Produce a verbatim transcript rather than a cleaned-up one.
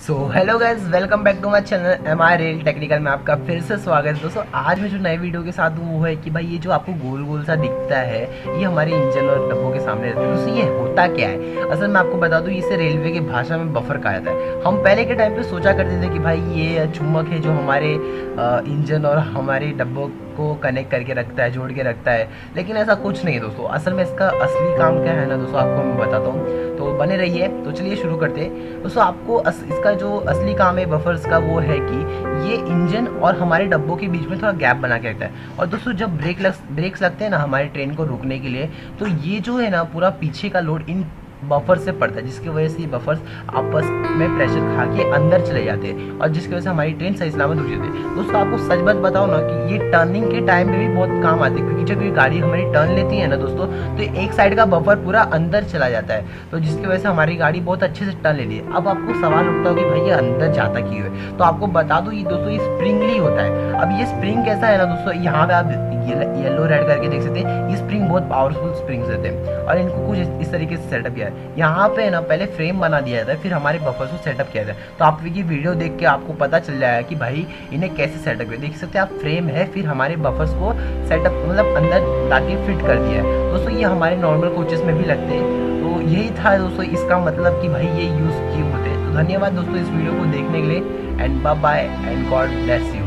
So hello guys, welcome back to my channel M I real technical में आपका फिर से स्वागत है। दोस्तों आज मैं जो नए वीडियो के साथ हूँ वो है कि भाई ये जो आपको गोल गोल सा दिखता है ये हमारे इंजन और डब्बों के सामने रहता है। दोस्तों ये होता क्या है, असल में आपको बता दूँ, इसे रेलवे की भाषा में बफर कहा जाता है। हम पहले के टाइम पे सोचा करते थे कि भाई ये चुम्बक है जो हमारे इंजन और हमारे डब्बों को कनेक्ट करके रखता है, जोड़ के रखता है, लेकिन ऐसा कुछ नहीं है दोस्तों। असल में इसका असली काम क्या है ना दोस्तों, आपको मैं बताता हूँ, तो बने रहिए। तो चलिए शुरू करते हैं दोस्तों। आपको अस, इसका जो असली काम है बफर्स का वो है कि ये इंजन और हमारे डब्बों के बीच में थोड़ा गैप बना के रखता है। और दोस्तों जब ब्रेक लग ब्रेक्स लगते हैं ना हमारी ट्रेन को रोकने के लिए, तो ये जो है ना पूरा पीछे का लोड इन बफर से पड़ता है, जिसकी वजह से ये बफर्स आपस में प्रेशर खा के अंदर चले जाते हैं और जिसकी वजह से हमारी ट्रेन सही सलामत रुक जाती है। दोस्तों आपको सच बात बताओ ना कि ये टर्निंग के टाइम में भी बहुत काम आते हैं, क्योंकि जब ये गाड़ी हमारी टर्न लेती है ना दोस्तों, तो एक साइड का बफर पूरा अंदर चला जाता है, तो जिसकी वजह से हमारी गाड़ी बहुत अच्छे से टर्न लेती है। अब आपको सवाल उठता हो कि भाई ये अंदर जाता क्यों है, तो आपको बता दूं ये दोस्तों ये स्प्रिंगली होता है। अब ये स्प्रिंग कैसा है ना दोस्तों, यहाँ पे आप येलो रेड करके देख सकते हैं, ये स्प्रिंग बहुत पावरफुल स्प्रिंग्स रहते हैं और इनको कुछ इस तरीके से सेटअप किया है। यहाँ पे ना पहले फ्रेम बना दिया जाता है, फिर हमारे बफर्स को सेटअप किया जाता है। तो आप ये वीडियो देख के आपको पता चल जाएगा कि भाई इन्हें कैसे सेटअप किया। देख सकते हैं आप, फ्रेम है, फिर हमारे बफर्स को सेटअप मतलब अंदर लाके फिट कर दिया है। दोस्तों ये हमारे नॉर्मल कोचेस में भी लगते हैं। तो यही था दोस्तों इसका मतलब कि भाई ये यूज़ किए होते हैं। तो धन्यवाद दोस्तों इस वीडियो को देखने के लिए, and bye bye and God bless you.